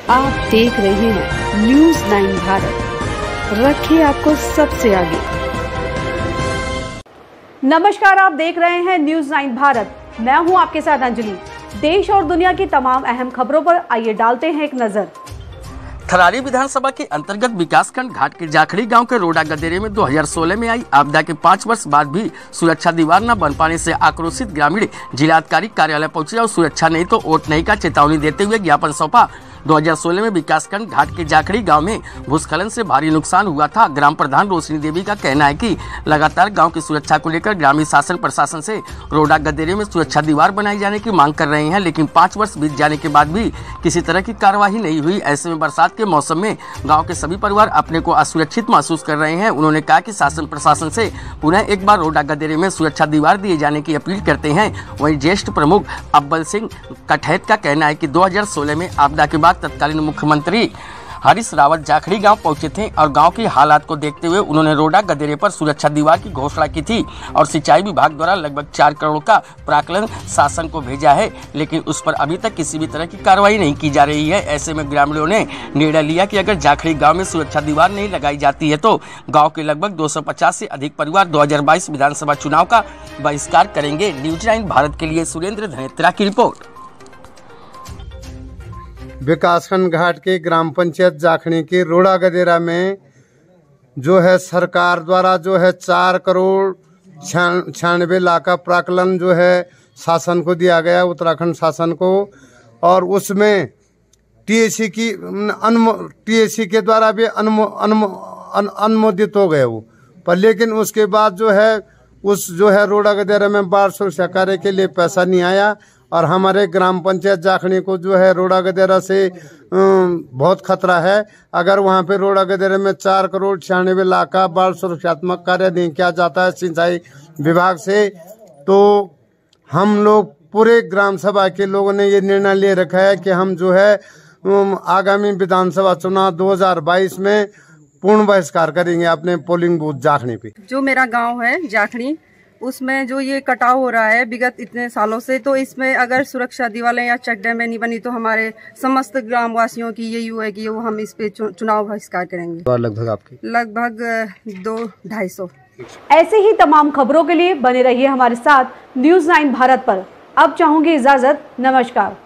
आप देख रहे हैं न्यूज़ 9 भारत, रखिए आपको सबसे आगे। नमस्कार, आप देख रहे हैं न्यूज़ 9 भारत। मैं हूं आपके साथ अंजलि। देश और दुनिया की तमाम अहम खबरों पर आइए डालते हैं एक नजर। थरारी विधानसभा के अंतर्गत विकासखंड घाट के जाखड़ी गांव के रोडा गदेरे में 2016 में आई आपदा के 5 वर्ष बाद भी सुरक्षा दीवार न बन पाने से आक्रोशित ग्रामीण जिलाधिकारी कार्यालय पहुंचे और सुरक्षा नहीं तो वोट नहीं का चेतावनी देते हुए ज्ञापन सौंपा। 2016 में विकासखंड घाट के जाखड़ी गांव में भूस्खलन से भारी नुकसान हुआ था। ग्राम प्रधान रोशनी देवी का कहना है कि लगातार गांव की सुरक्षा को लेकर ग्रामीण शासन प्रशासन से रोडा गदेरे में सुरक्षा दीवार बनाई जाने की मांग कर रहे हैं, लेकिन 5 वर्ष बीत जाने के बाद भी किसी तरह की कार्यवाही नहीं हुई। ऐसे में बरसात के मौसम में गाँव के सभी परिवार अपने को असुरक्षित महसूस कर रहे हैं। उन्होंने कहा कि शासन प्रशासन से पुनः एक बार रोडा गदेरे में सुरक्षा दीवार दिए जाने की अपील करते हैं। वहीं ज्येष्ठ प्रमुख अव्वल सिंह कठैत का कहना है कि 2016 में आपदा के बाद तत्कालीन मुख्यमंत्री हरीश रावत जाखड़ी गांव पहुंचे थे और गांव की हालात को देखते हुए उन्होंने रोडा गदेरे पर सुरक्षा दीवार की घोषणा की थी और सिंचाई विभाग द्वारा लगभग 4 करोड़ का प्राक्कलन शासन को भेजा है, लेकिन उस पर अभी तक किसी भी तरह की कार्रवाई नहीं की जा रही है। ऐसे में ग्रामीणों ने निर्णय लिया कि अगर जाखड़ी गाँव में सुरक्षा दीवार नहीं लगाई जाती है तो गाँव के लगभग 250 से अधिक परिवार 2022 विधानसभा चुनाव का बहिष्कार करेंगे। न्यूज़ 9 भारत के लिए सुरेंद्र धनेत्रा की रिपोर्ट। विकासखंड घाट के ग्राम पंचायत जाखड़ी के रोडा गदेरा में जो है सरकार द्वारा जो है 4 करोड़ 96 लाख का प्राक्कलन जो है शासन को दिया गया, उत्तराखंड शासन को, और उसमें टीएसी के द्वारा भी अनुमोदित हो गए वो पर, लेकिन उसके बाद जो है रोडा गदेरा में बाढ़ सुरक्षा कार्य के लिए पैसा नहीं आया और हमारे ग्राम पंचायत जाखड़ी को जो है रोडा गदेरा से बहुत खतरा है। अगर वहाँ पे रोडा गदेरे में 4 करोड़ 96 लाख का बाढ़ सुरक्षात्मक कार्य नहीं किया जाता है सिंचाई विभाग से, तो हम लोग पूरे ग्राम सभा के लोगों ने ये निर्णय ले रखा है कि हम जो है आगामी विधानसभा चुनाव 2022 में पूर्ण बहिष्कार करेंगे अपने पोलिंग बूथ जाखड़ी पे। जो मेरा गांव है जाखड़ी, उसमें जो ये कटाव हो रहा है विगत इतने सालों से, तो इसमें अगर सुरक्षा दीवारें या चेक डैम नहीं बनी तो हमारे समस्त ग्रामवासियों की यही है कि वो हम इस पे चुनाव बहिष्कार करेंगे। लगभग 200-250। ऐसे ही तमाम खबरों के लिए बने रहिए हमारे साथ न्यूज़ 9 भारत पर। अब चाहूंगी इजाजत, नमस्कार।